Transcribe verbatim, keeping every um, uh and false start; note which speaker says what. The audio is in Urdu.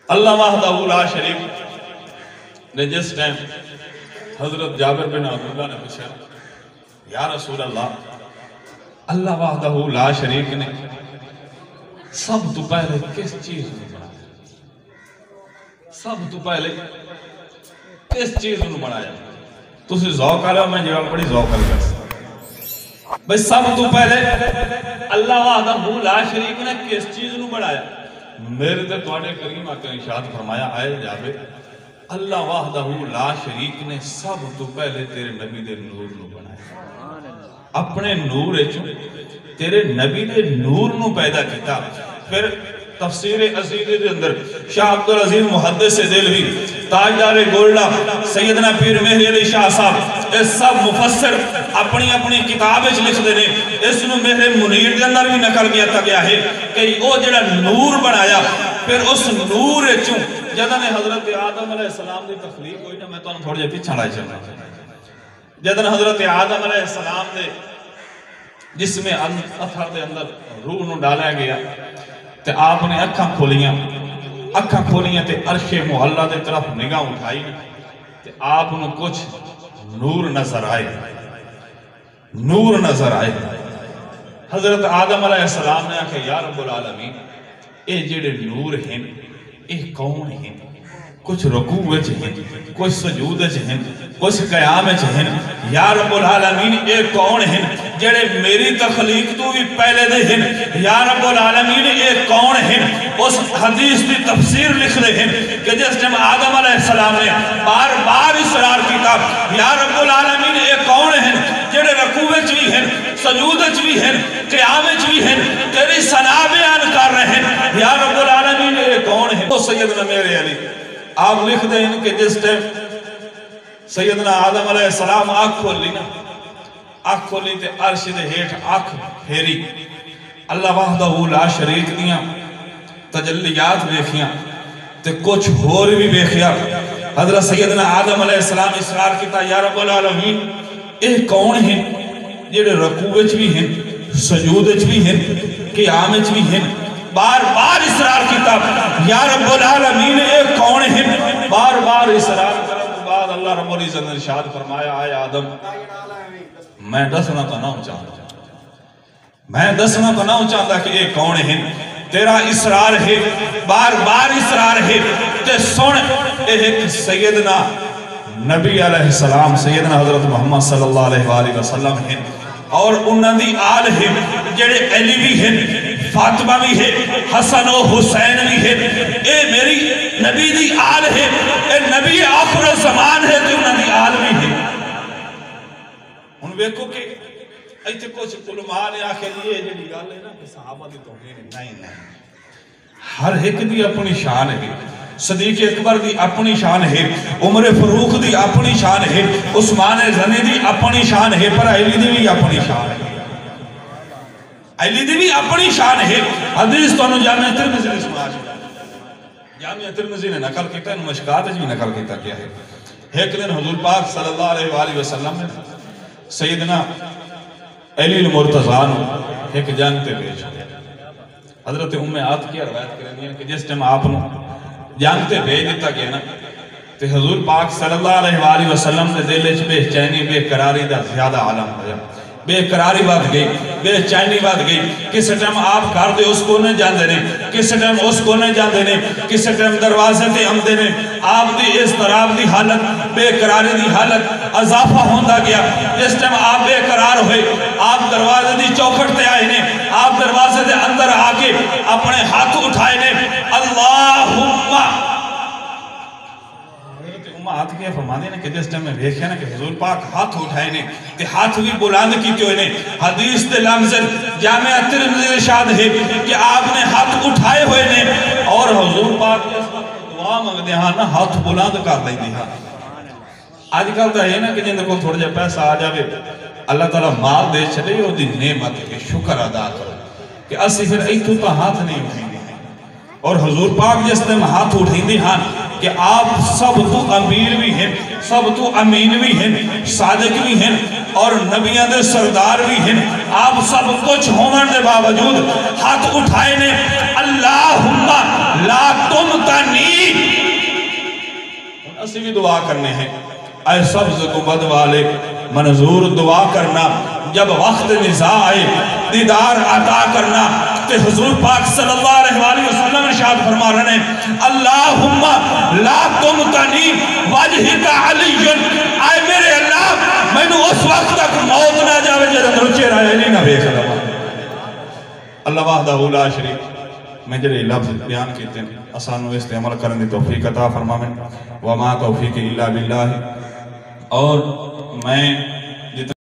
Speaker 1: اللہ وحدہ لا شریک نے جس ٹائم حضرت جابر بن عبداللہ نے پوچھا یا رسول اللہ اللہ وحدہ لا شریک نے سب تو پہلے کس چیز نے بنایا سب تو پہلے کس چیز نے بنایا تسی ذوق آ رہا میں جواب بڑی ذوق آ رہا بھئی سب تو پہلے اللہ وحدہ لا شریک نے کس چیز نے بنایا میرے تے تواڈے کریم آقا نے ارشاد فرمایا آئے جابر اللہ وحدہ لا شریک نے سب تو پہلے تیرے نبی دے نور نو بنایا اپنے نور چوں تیرے نبی دے نور نو پیدا کیتا پھر تفسیر عزیز دے اندر شاہ عبدالعزیز محدث دہلوی تاجدار گولڈا سیدنا پیر مہری علی شاہ صاحب اس سب مفسر اپنی اپنی کتاب وچ لکھ دے نے اس نو مہر منیر دے اندر بھی نقل کیا گیا ہے کہ وہ جڑا نور بنایا پھر اس نور چوں جدوں نے حضرت آدم علیہ السلام دی تخلیق ہوئی نا میں تانوں تھوڑا جہا پیچھے لے چلنا جدوں حضرت آدم علیہ السلام دے جس میں اثر دے اندر روح نو ڈالا گیا تے آپ نے اکھاں کھولیاں اکھاں کھولیاں تے عرش محلہ دے طرف نگاہ اٹھائی تے آپ نے کچھ نور نظر آئے نور نظر آئے حضرت آدم علیہ السلام نے آکھا یا رب العالمین اے جڑے نور ہیں اے کون ہیں کچھ رکوع وچ ہیں کچھ سجود وچ ہیں کچھ قیام وچ ہیں یا رب العالمین اے کون ہیں جڑے میری تخلیق تو بھی پہلے دے ہیں یا رب العالمین اے کون ہیں اس حدیث کی تفسیر لکھ رہے ہیں کہ جس ٹائم آدم علیہ السلام نے بار بار اصرار کیتا یا رب العالمین اے کون ہیں جڑے رکوع وچ بھی ہیں سجود وچ بھی ہیں قیام وچ بھی ہیں تیری ثنا بیان کر رہے ہیں یا رب العالمین اے کون ہیں تو سیدنا میرے علی آپ لکھ دیں کہ جس ٹائم سیدنا آدم علیہ السلام آنکھ کھول لی نا آنکھ کھولی تے عرش دے ہیٹھ آنکھ پھیری اللہ وحدہ لا شریک دیاں تجلیات بیکھیاں تے کچھ ہور بھی بیکھیا حضرت سیدنا آدم علیہ السلام اصرار کیتا یا رب العالمین اے کون ہیں جڑے رکوع وچ بھی ہیں سجود وچ بھی ہیں قیام وچ بھی ہیں بار بار اصرار کیتا یا رب العالمین اے کون ہیں بار بار اصرار کرنے کے بعد اللہ رب العزت نے ارشاد فرمایا آئے آدم میں دسنا تو نہ چاہتا میں دسنا تو نہ چاہتا کہ اے کون ہیں تیرا اصرار ہے بار بار اصرار ہے تے سن اے ایک سیدنا نبی علیہ السلام سیدنا حضرت محمد صلی اللہ علیہ وآلہ وسلم ہیں اور انہاں دی آل ہیں جڑے علی بھی ہیں فاطمہ بھی ہے حسن و حسین بھی ہے اے میری نبی دی آل ہے اے نبی آخر زمان ہے تو انہاں دی آل بھی ہے ان بیکو کہ ایتے کچھ علماء نے آخر یہ جڑی گال ہے نا کہ صحابہ دی توہین نہیں نہیں ہر ایک دی اپنی شان ہے صدیق اکبر دی اپنی شان ہے عمر فاروق دی اپنی شان ہے عثمان غنی دی اپنی شان ہے پر علی دی بھی اپنی شان ہے علی دی بھی اپنی شان ہے حدیث تو انہوں جامعہ ترمذی نے سنا جامعہ ترمذی نے نقل کیتا ہے مشکات بھی نقل کیتا کیا ہے ایک دن حضور پاک صلی اللہ علیہ وآلہ وسلم نے سیدنا علی المرتضیٰ نے ایک جنگ تے بھیجا حضرت ام عاتیہ روایت کرنی ہے کہ جس ٹائم آپ نے جنگ تے بھیج دیتا گیا نا تے حضور پاک صلی اللہ علیہ وآلہ وسلم نے دل وچ بے چینی بے قراری دا زیادہ عالم ہویا بے قراری بات گئی بے چینی بات گئی کس ٹائم آپ گھر دے اس کو نہیں جاندے نے کس ٹائم اس کو نہیں جاندے نے کس ٹائم دروازے تے آمدے نے آپ دی اس طرح دی حالت بے قراری دی حالت اضافہ ہوندا گیا جس ٹائم آپ بے قرار ہوئے آپ دروازے دی چوکھٹ تے آئے نے آپ دروازے دے اندر آ کے اپنے ہاتھ اٹھائے نے اللہم ہاتھ کیا فرمانے نے کہ جس ٹائم میں دیکھیا نا کہ حضور پاک ہاتھ اٹھائے نے کہ ہاتھ بھی بلند کیتے ہوئے نے حدیث تے لمز جامعہ ترمذی ارشاد ہے کہ آپ نے ہاتھ اٹھائے ہوئے نے اور حضور پاک اس وقت دعا مانگدے ہاں نا ہاتھ بلند کر دیں دے ہاں آج کل تو ہے نا کہ جن کو تھوڑا جا پیسہ آ جاوے اللہ تعالیٰ مال دے چلے اور دی نعمت کے شکر ادا کرو کہ اسی پھر ایتو تو ہاتھ نہیں اٹھیں گے اور حضور پاک جس نے ہاتھ اٹھیں دے ہاں کہ آپ سب تو امیر بھی ہیں سب تو امین بھی ہیں صادق بھی ہیں اور نبیان دے سردار بھی ہیں آپ سب کچھ ہومن دے باوجود ہاتھ اٹھائے نے اللہم لا تم تنی اسی بھی دعا کرنے ہیں اے سبز گنبد والے منظور دعا کرنا جب وقت نزاع آئے دیدار عطا کرنا کہ حضور پاک صلی اللہ علیہ وآلہ وسلم ارشاد فرما رہے ہیں اللہم لا تمکنی وجہک علی اے میرے اللہ میں نے اس وقت تک موت نہ جاوے جب اندر چہرہ علی نہ بیک لگا اللہ وحدہ لا شریک میں جڑے لفظ بیان کیتے ہیں آسانو استعمال کرنے دی توفیق عطا فرما میں وما توفیق الا باللہ اور میں